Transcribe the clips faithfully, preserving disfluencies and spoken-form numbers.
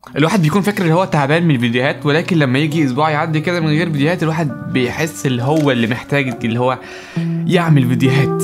الواحد بيكون فاكر اللي هو تعبان من الفيديوهات، ولكن لما يجي اسبوع يعدي كده من غير فيديوهات الواحد بيحس اللي هو اللي محتاج اللي هو يعمل فيديوهات.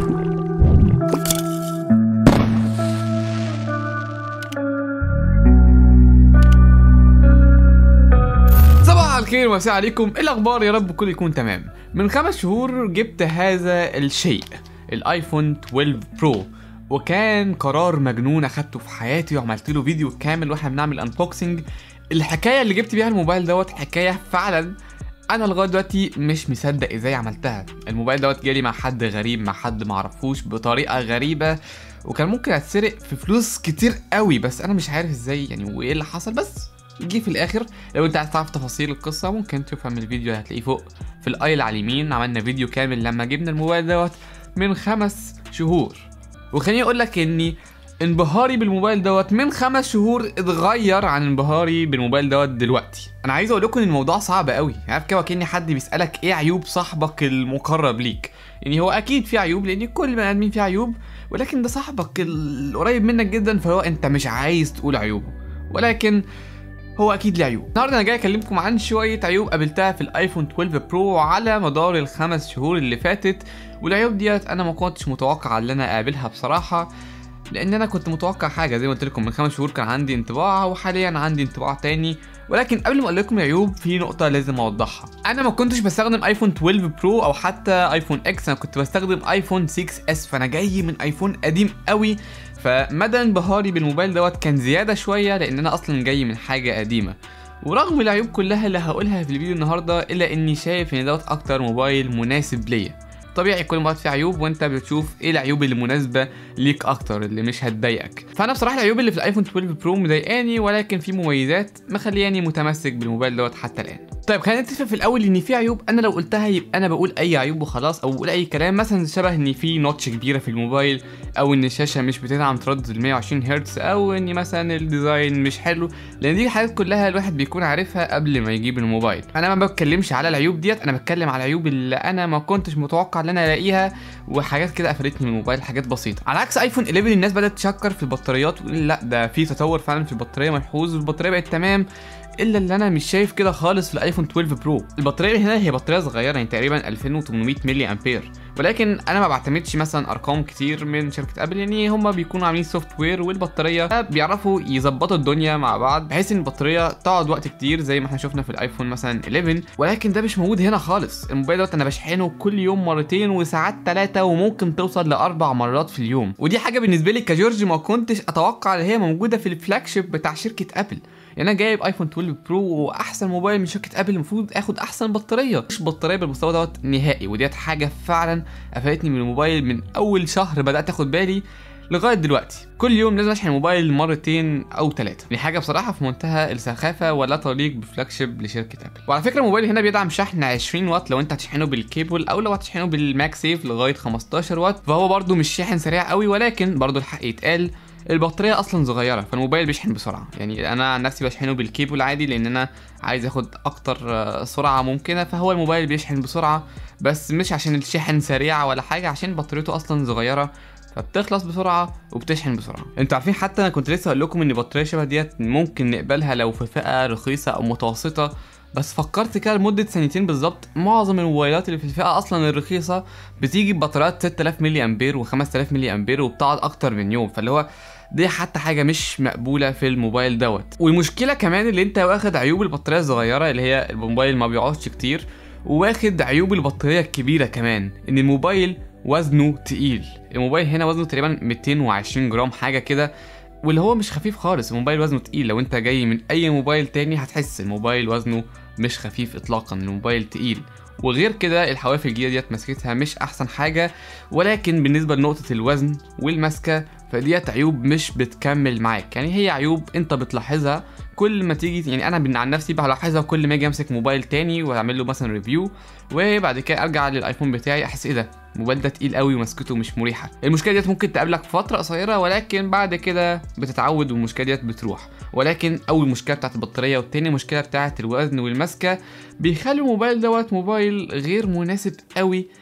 صباح الخير ومساء عليكم، ايه الاخبار؟ يا رب كله يكون تمام. من خمس شهور جبت هذا الشيء، الايفون اتناشر برو، وكان قرار مجنون اخدته في حياتي وعملت له فيديو كامل واحنا بنعمل انبوكسنج. الحكايه اللي جبت بيها الموبايل دوت حكايه فعلا انا لغايه دلوقتي مش مصدق ازاي عملتها. الموبايل دوت جالي مع حد غريب، مع حد معرفوش بطريقه غريبه، وكان ممكن اتسرق في فلوس كتير قوي، بس انا مش عارف ازاي يعني وايه اللي حصل. بس جه في الاخر. لو انت عايز تعرف تفاصيل القصه ممكن تشوفها من الفيديو، هتلاقيه فوق في الايل على اليمين. عملنا فيديو كامل لما جبنا الموبايل دوت من خمس شهور. وخليني اقول لك اني انبهاري بالموبايل دوت من خمس شهور اتغير عن انبهاري بالموبايل دوت دلوقتي. انا عايز اقول لكم ان الموضوع صعب قوي، عارف كده كأن حد بيسالك ايه عيوب صاحبك المقرب ليك. يعني هو اكيد في عيوب لان كل بني ادمين فيه عيوب، ولكن ده صاحبك القريب منك جدا، فهو انت مش عايز تقول عيوبه، ولكن هو اكيد له عيوب. النهارده انا جاي اكلمكم عن شويه عيوب قابلتها في الايفون اتناشر برو على مدار الخمس شهور اللي فاتت، والعيوب ديت انا ما كنتش متوقع ان انا اقابلها بصراحه، لان انا كنت متوقع حاجه زي ما قلت لكم من خمس شهور كان عندي انطباع، وحاليا عندي انطباع تاني. ولكن قبل ما اقول لكم العيوب في نقطه لازم اوضحها. انا ما كنتش بستخدم ايفون اتناشر برو او حتى ايفون اكس، انا كنت بستخدم ايفون ستة اس، فانا جاي من ايفون قديم قوي، فمدى انبهاري بالموبايل دوت كان زياده شويه لان انا اصلا جاي من حاجه قديمه. ورغم العيوب كلها اللي هقولها في الفيديو النهارده، الا اني شايف ان دوت اكتر موبايل مناسب ليا. طبيعي كل موبايل فيه عيوب، وانت بتشوف ايه العيوب اللي مناسبه ليك اكتر، اللي مش هتضايقك. فانا بصراحه العيوب اللي في الايفون اتناشر برو مضايقاني، ولكن في مميزات مخلياني متمسك بالموبايل دوت حتى الان. طيب خلينا نتفق في الاول ان في عيوب انا لو قلتها يبقى انا بقول اي عيوب وخلاص، او بقول اي كلام، مثلا شبه ان في نوتش كبيره في الموبايل، او ان الشاشه مش بتدعم تردد ال مية وعشرين هرتز، او ان مثلا الديزاين مش حلو، لان دي حاجات كلها الواحد بيكون عارفها قبل ما يجيب الموبايل. انا ما بتكلمش على العيوب ديت، انا بتكلم على العيوب اللي انا ما كنتش متوقع ان انا الاقيها، وحاجات كده قفلتني من الموبايل، حاجات بسيطه. على عكس ايفون احداشر الناس بدات تشكر في البطاريات وتقول لا ده في تطور فعلا في البطاريه ملحوظ، والبطاريه بقت تمام، الا اللي انا مش شايف كده خالص في الايفون اتناشر برو. البطاريه هنا هي بطاريه صغيره، يعني تقريبا ألفين وتمنمية ملي امبير، ولكن انا ما بعتمدش مثلا ارقام كتير من شركه ابل، يعني هم بيكونوا عاملين سوفت وير والبطاريه بيعرفوا يظبطوا الدنيا مع بعض بحيث ان البطاريه تقعد وقت كتير زي ما احنا شفنا في الايفون مثلا احداشر، ولكن ده مش موجود هنا خالص. الموبايل دوت انا بشحنه كل يوم مرتين وساعات ثلاثه، وممكن توصل لاربع مرات في اليوم، ودي حاجه بالنسبه لي كجورج ما كنتش اتوقع ان هي موجوده في الفلاج شيب بتاع شركه ابل. يعني انا جايب ايفون اتناشر برو واحسن موبايل من شركه ابل، المفروض اخد احسن بطاريه، مش بطاريه بالمستوى دوت نهائي. وديت حاجه فعلا قفلتني من الموبايل من اول شهر بدات اخد بالي لغايه دلوقتي. كل يوم لازم اشحن الموبايل مرتين او ثلاثه، دي حاجه بصراحه في منتهى السخافه ولا تليق بفلاج شيب لشركه ابل. وعلى فكره الموبايل هنا بيدعم شحن عشرين واط لو انت هتشحنه بالكيبل، او لو هتشحنه بالماك سيف لغايه خمستاشر واط، فهو برده مش شاحن سريع قوي، ولكن برده الحق يتقال البطاريه اصلا صغيره، فالموبايل بيشحن بسرعه. يعني انا عن نفسي بشحنه بالكيبل عادي لان انا عايز اخد اكتر سرعه ممكنه، فهو الموبايل بيشحن بسرعه، بس مش عشان الشحن سريع ولا حاجه، عشان بطاريته اصلا صغيره فبتخلص بسرعه وبتشحن بسرعه. انتوا عارفين حتى انا كنت لسه اقول لكم ان بطاريه شبه ديت ممكن نقبلها لو في فئه رخيصه او متوسطه، بس فكرت كده لمده ثانيتين بالظبط، معظم الموبايلات اللي في الفئه اصلا الرخيصه بتيجي ببطاريات ستة آلاف ملي امبير و5000 ملي امبير وبتقعد اكتر من يوم، فاللي هو دي حتى حاجه مش مقبوله في الموبايل دوت. والمشكله كمان اللي انت واخد عيوب البطاريه الصغيره اللي هي الموبايل ما بيقعدش كتير، واخد عيوب البطاريه الكبيره كمان، ان الموبايل وزنه تقيل. الموبايل هنا وزنه تقريبا ميتين وعشرين جرام حاجه كده، واللي هو مش خفيف خالص. الموبايل وزنه تقيل، لو انت جاي من اي موبايل تاني هتحس الموبايل وزنه مش خفيف اطلاقا، الموبايل تقيل. وغير كده الحواف الجديده ديت مسكتها مش احسن حاجه، ولكن بالنسبه لنقطه الوزن والمسكه فديت عيوب مش بتكمل معاك، يعني هي عيوب انت بتلاحظها كل ما تيجي. يعني انا عن نفسي بلاحظها كل ما اجي امسك موبايل تاني واعمل له مثلا ريفيو، وبعد كده ارجع للايفون بتاعي احس ايه ده الموبايل ده تقيل قوي ومسكته مش مريحه. المشكله ديت ممكن تقابلك في فتره قصيره، ولكن بعد كده بتتعود والمشكله ديت بتروح. ولكن اول مشكله بتاعت البطاريه، والتاني مشكله بتاعت الوزن والمسكه، بيخلي الموبايل دوت موبايل غير مناسب قوي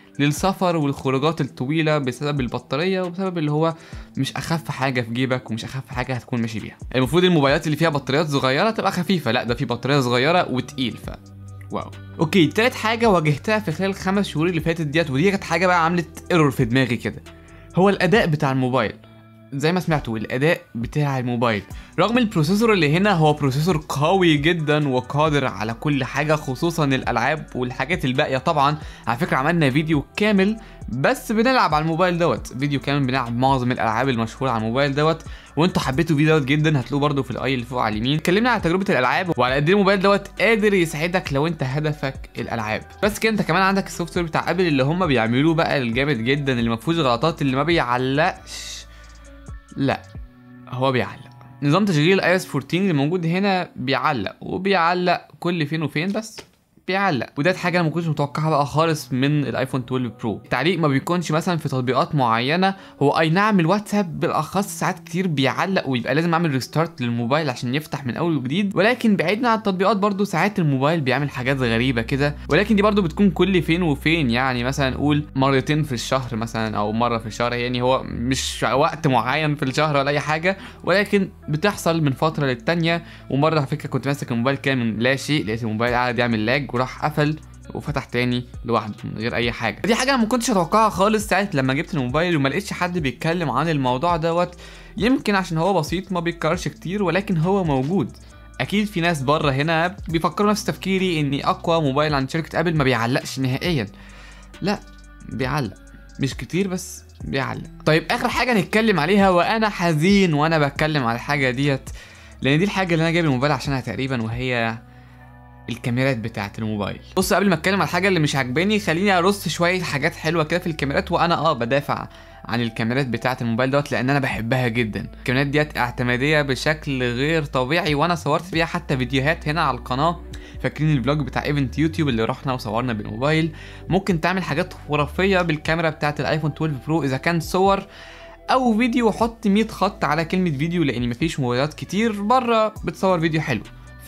للسفر والخروجات الطويله بسبب البطاريه وبسبب اللي هو مش اخف حاجه في جيبك ومش اخف حاجه هتكون ماشي بيها. المفروض الموبايلات اللي فيها بطاريات صغيره تبقى خفيفه، لا ده في بطاريه صغيره وتقيل. ف واو. اوكي، تالت حاجه واجهتها في خلال الخمس شهور اللي فاتت ديت، ودي كانت حاجه بقى عملت ايرور في دماغي كده، هو الاداء بتاع الموبايل. زي ما سمعتوا الاداء بتاع الموبايل، رغم البروسيسور اللي هنا هو بروسيسور قوي جدا وقادر على كل حاجه خصوصا الالعاب والحاجات الباقيه. طبعا على فكره عملنا فيديو كامل بس بنلعب على الموبايل دوت، فيديو كامل بنلعب معظم الالعاب المشهوره على الموبايل دوت، وانتوا حبيتوا الفيديو دوت جدا، هتلاقوه برده في الاي اللي فوق على اليمين. اتكلمنا على تجربه الالعاب وعلى قد ايه الموبايل دوت قادر يساعدك لو انت هدفك الالعاب. بس كده انت كمان عندك السوفت وير بتاع ابل اللي هم بيعملوه بقى الجامد جدا، اللي ما فيهوش غلطات، اللي ما بيعلقش. لا هو بيعلق. نظام تشغيل الاي اس أربعتاشر اللي موجود هنا بيعلق، وبيعلق كل فين وفين بس بيعلق، وده حاجه انا ما كنتش متوقعها بقى خالص من الايفون اتناشر برو. التعليق ما بيكونش مثلا في تطبيقات معينه، هو اي نعم الواتساب بالاخص ساعات كتير بيعلق ويبقى لازم اعمل ريستارت للموبايل عشان يفتح من اول وجديد، ولكن بعيدنا عن التطبيقات برضو ساعات الموبايل بيعمل حاجات غريبه كده، ولكن دي برضو بتكون كل فين وفين، يعني مثلا نقول مرتين في الشهر مثلا او مره في الشهر، يعني هو مش وقت معين في الشهر ولا اي حاجه، ولكن بتحصل من فتره للتانيه. ومره على فكره كنت ماسك الموبايل كده من لا شيء، لقيت الموبايل قاعد يعمل لاج وراح قفل وفتح تاني لوحده من غير اي حاجه. دي حاجه انا ما كنتش اتوقعها خالص ساعه لما جبت الموبايل، وما لقيتش حد بيتكلم عن الموضوع دوت، يمكن عشان هو بسيط ما بيتكررش كتير، ولكن هو موجود. اكيد في ناس بره هنا بيفكروا نفس تفكيري اني اقوى موبايل عند شركه ابل ما بيعلقش نهائيا. لا بيعلق، مش كتير بس بيعلق. طيب اخر حاجه نتكلم عليها، وانا حزين وانا بتكلم على الحاجه ديت، لان دي الحاجه اللي انا جايب الموبايل عشانها تقريبا، وهي الكاميرات بتاعه الموبايل. بص قبل ما اتكلم على الحاجه اللي مش عاجباني خليني ارص شويه حاجات حلوه كده في الكاميرات، وانا اه بدافع عن الكاميرات بتاعه الموبايل دوت لان انا بحبها جدا. الكاميرات ديت اعتماديه بشكل غير طبيعي، وانا صورت بيها حتى فيديوهات هنا على القناه. فاكرين الفلوج بتاع ايفنت يوتيوب اللي رحنا وصورنا بالموبايل؟ ممكن تعمل حاجات خرافيه بالكاميرا بتاعه الايفون اتناشر برو، اذا كان صور او فيديو. حط مية خط على كلمه فيديو، لان مفيش موبايلات كتير بره بتصور فيديو حلو،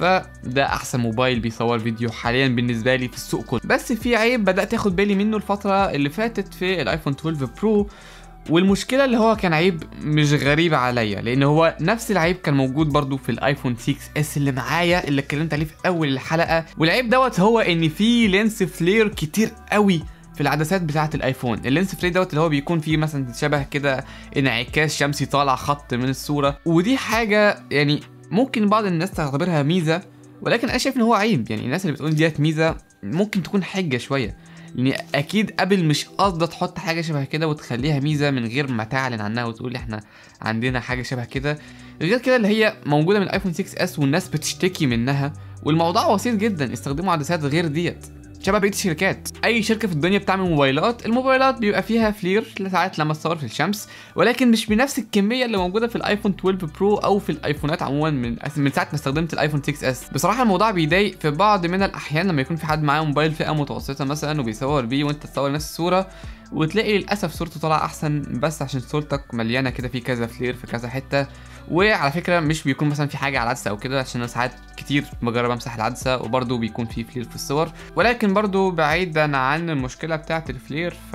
فده احسن موبايل بيصور فيديو حاليا بالنسبه لي في السوق كله. بس في عيب بدات اخد بالي منه الفتره اللي فاتت في الايفون اتناشر برو، والمشكله اللي هو كان عيب مش غريب عليا، لان هو نفس العيب كان موجود برضو في الايفون ستة اس اللي معايا اللي اتكلمت عليه في اول الحلقه. والعيب دوت هو ان في لينس فلير كتير قوي في العدسات بتاعه الايفون. اللينس فلير دوت اللي هو بيكون فيه مثلا شبه كده انعكاس شمسي طالع خط من الصوره، ودي حاجه يعني ممكن بعض الناس تعتبرها ميزه، ولكن انا شايف ان هو عيب. يعني الناس اللي بتقول ديت ميزه ممكن تكون حجه شويه، لان اكيد ابل مش قاصده تحط حاجه شبه كده وتخليها ميزه من غير ما تعلن عنها وتقول احنا عندنا حاجه شبه كده. غير كده اللي هي موجوده من الايفون ستة اس والناس بتشتكي منها، والموضوع بسيط جدا، استخدموا عدسات غير ديت شبه بقيه الشركات. اي شركه في الدنيا بتعمل موبايلات، الموبايلات بيبقى فيها فلير ساعات لما تصور في الشمس، ولكن مش بنفس الكميه اللي موجوده في الايفون اتناشر برو او في الايفونات عموما من من ساعه ما استخدمت الايفون ستة اس. بصراحه الموضوع بيضايق في بعض من الاحيان لما يكون في حد معاه موبايل فئه متوسطه مثلا وبيصور بيه وانت تصور نفس الصوره، وتلاقي للاسف صورته طالعه احسن بس عشان صورتك مليانه كده في كذا فلير في كذا حته. وعلى فكره مش بيكون مثلا في حاجه على العدسه او كده، عشان انا ساعات كتير بجرب امسح العدسه وبرده بيكون في فلير في الصور. ولكن برده بعيدا عن المشكله بتاعه الفلير، ف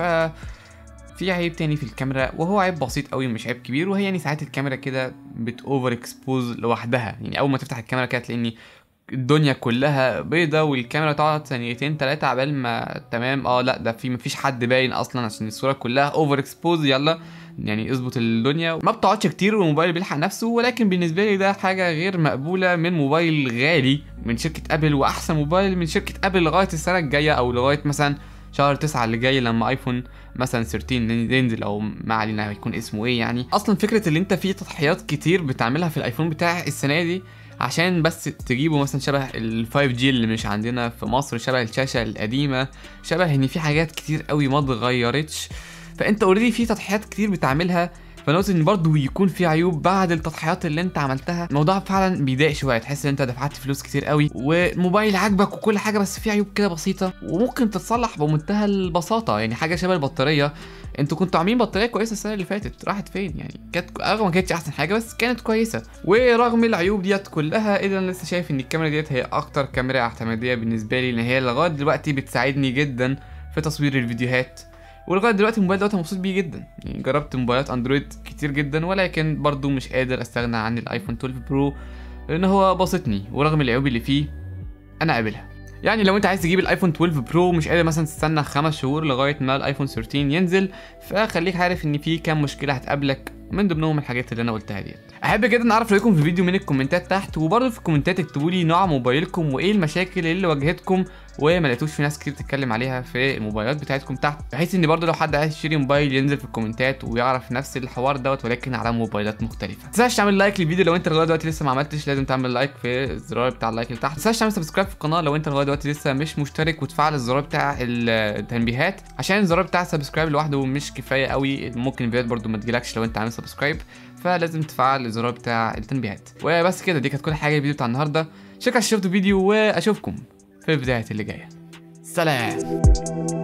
في عيب تاني في الكاميرا، وهو عيب بسيط قوي مش عيب كبير، وهي يعني ساعات الكاميرا كده بتوفر اكسبوز لوحدها. يعني اول ما تفتح الكاميرا كده تلاقي الدنيا كلها بيضة، والكاميرا تقعد ثانيتين تلاتة عبال ما تمام اه لا ده في مفيش حد باين اصلا عشان الصوره كلها اوفر اكسبوز، يلا يعني اظبط الدنيا. ما بتقعدش كتير والموبايل بيلحق نفسه، ولكن بالنسبه لي ده حاجه غير مقبوله من موبايل غالي من شركه ابل، واحسن موبايل من شركه ابل لغايه السنه الجايه او لغايه مثلا شهر تسعة اللي جاي لما ايفون مثلا تلتاشر ينزل، او ما علينا هيكون اسمه ايه. يعني اصلا فكره اللي انت فيه تضحيات كتير بتعملها في الايفون بتاع السنه دي عشان بس تجيبوا مثلا شبه ال فايف جي اللي مش عندنا في مصر، شبه الشاشه القديمه، شبه ان في حاجات كتير قوي ما اتغيرتش، فانت اوريدي في تضحيات كتير بتعملها. فنقطة ان برضه يكون في عيوب بعد التضحيات اللي انت عملتها، الموضوع فعلا بيضايق شويه، تحس ان انت دفعت فلوس كتير قوي والموبايل عاجبك وكل حاجه، بس في عيوب كده بسيطه وممكن تتصلح بمنتهى البساطه. يعني حاجه شبه البطاريه، انتوا كنتوا عاملين بطاريه كويسه السنه اللي فاتت، راحت فين؟ يعني كانت رغم ما كانتش احسن حاجه بس كانت كويسه. ورغم العيوب ديت كلها اذا لسه شايف ان الكاميرا ديت هي اكتر كاميرا اعتماديه بالنسبه لي، ان هي لغايه دلوقتي بتساعدني جدا في تصوير الفيديوهات ولغايه دلوقتي الموبايل دوت مبسوط بيه جدا. يعني جربت موبايلات اندرويد كتير جدا ولكن برضو مش قادر استغنى عن الايفون اتناشر برو لان هو بسطني، ورغم العيوب اللي فيه انا قابلها. يعني لو انت عايز تجيب الايفون اتناشر برو مش قادر مثلا تستنى خمس شهور لغايه ما الايفون تلتاشر ينزل، فخليك عارف ان في كام مشكله هتقابلك، من ضمنهم الحاجات اللي انا قلتها دي. احب جدا اعرف رايكم في الفيديو من الكومنتات تحت، وبرضه في الكومنتات اكتبوا لي نوع موبايلكم وايه المشاكل اللي واجهتكم وما لقيتوش في ناس كتير بتتكلم عليها في الموبايلات بتاعتكم تحت، بحيث ان برضه لو حد عايز يشتري موبايل ينزل في الكومنتات ويعرف نفس الحوار دوت ولكن على موبايلات مختلفه. ما تنساش تعمل لايك للفيديو لو انت لغايه دلوقتي لسه ما عملتش، لازم تعمل لايك في الزرار بتاع اللايك اللي تحت. ما تنساش تعمل سبسكرايب في القناه لو انت لغايه دلوقتي لسه مش مشترك، وتفعل الزرار بتاع التنبيهات عشان الزرار بتاع السبسكرايب لوحده مش كفايه قوي، ممكن الفيديوهات برضه ما تجيلكش لو انت عامل سبسكرايب، فلازم تفعل الزرار بتاع التنبيهات. وبس كده، دي كانت كل حاجه الفيديو بتاع النهارده. شكرا شفتوا الفيديو واشوفكم في الفيديوهات اللي جايه. سلام.